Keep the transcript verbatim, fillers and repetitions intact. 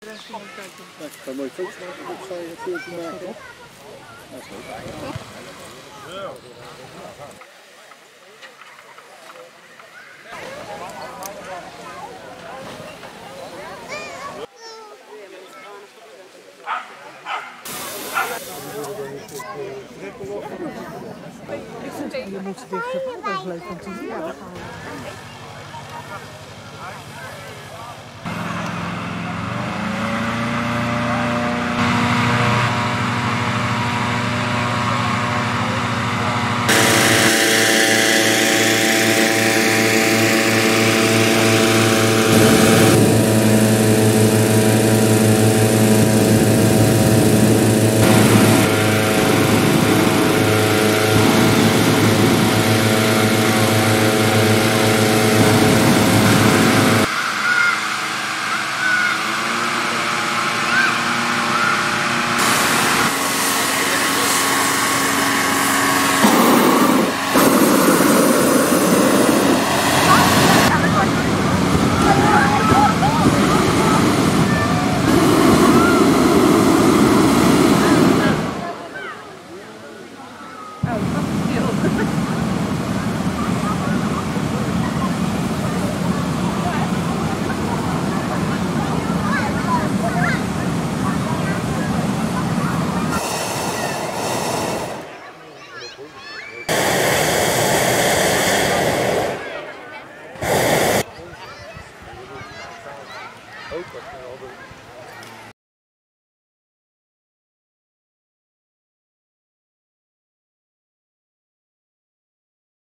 Ik kan mooi foto's maken op zijn filmpje maken. Dat is leuk. Je moet ze dichter, dat is leuk om te zien.